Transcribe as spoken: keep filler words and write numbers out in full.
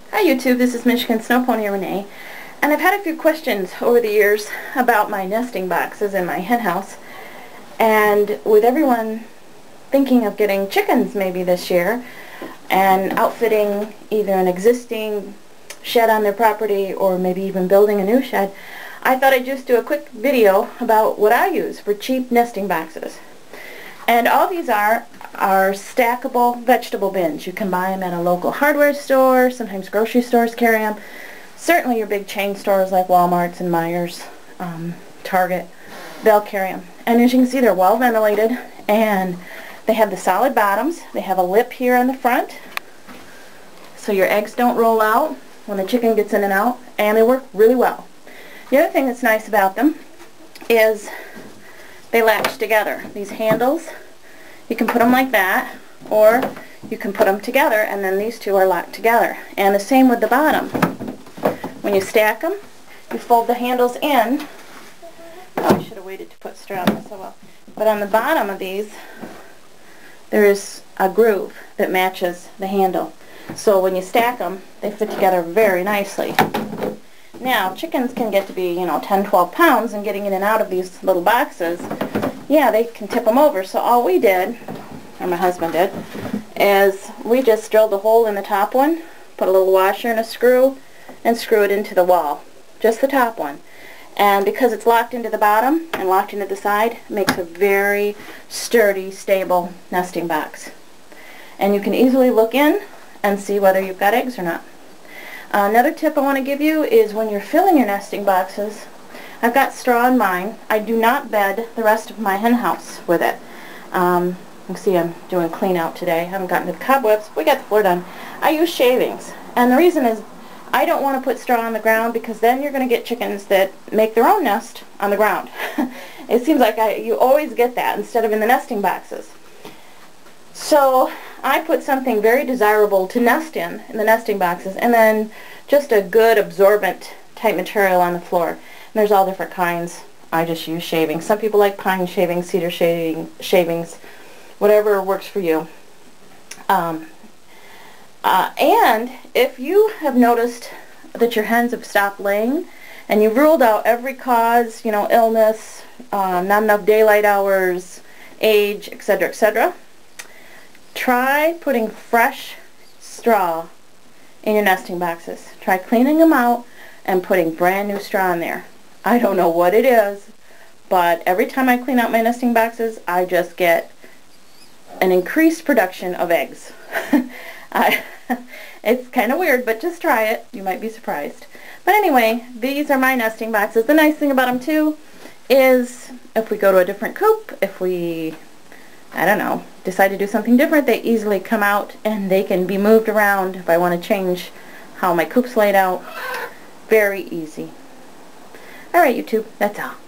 Hi YouTube, this is Michigan Snow Pony Renee, and I've had a few questions over the years about my nesting boxes in my hen house, and with everyone thinking of getting chickens maybe this year and outfitting either an existing shed on their property or maybe even building a new shed, I thought I'd just do a quick video about what I use for cheap nesting boxes. And all these are are stackable vegetable bins. You can buy them at a local hardware store, sometimes grocery stores carry them. Certainly your big chain stores like Walmart's and Meijer's, um, Target, they'll carry them. And as you can see, they're well ventilated, and they have the solid bottoms. They have a lip here on the front so your eggs don't roll out when the chicken gets in and out, and they work really well. The other thing that's nice about them is they latch together. These handles, you can put them like that, or you can put them together, and then these two are locked together. And the same with the bottom. When you stack them, you fold the handles in. Oh, I should have waited to put straw on this, oh well. But on the bottom of these, there is a groove that matches the handle. So when you stack them, they fit together very nicely. Now, chickens can get to be, you know, ten, twelve pounds, and getting in and out of these little boxes, yeah, they can tip them over. So all we did, or my husband did, is we just drilled a hole in the top one, put a little washer and a screw, and screw it into the wall. Just the top one. And because it's locked into the bottom and locked into the side, it makes a very sturdy, stable nesting box. And you can easily look in and see whether you've got eggs or not. Uh, another tip I want to give you is when you're filling your nesting boxes, I've got straw in mine. I do not bed the rest of my hen house with it. Um, you can see I'm doing clean out today. I haven't gotten to the cobwebs. We got the floor done. I use shavings. And the reason is I don't want to put straw on the ground, because then you're going to get chickens that make their own nest on the ground. It seems like I, you always get that instead of in the nesting boxes. So I put something very desirable to nest in, in the nesting boxes, and then just a good absorbent type material on the floor. And there's all different kinds. I just use shavings. Some people like pine shavings, cedar shaving, shavings, whatever works for you. Um, uh, and if you have noticed that your hens have stopped laying, and you've ruled out every cause, you know, illness, uh, not enough daylight hours, age, et cetera, et cetera, try putting fresh straw in your nesting boxes. Try cleaning them out and putting brand new straw in there. I don't know what it is, but every time I clean out my nesting boxes, I just get an increased production of eggs. I, it's kind of weird, but just try it. You might be surprised. But anyway, these are my nesting boxes. The nice thing about them too is if we go to a different coop, if we I don't know, decide to do something different, they easily come out and they can be moved around if I want to change how my coop's laid out. Very easy. Alright YouTube, that's all.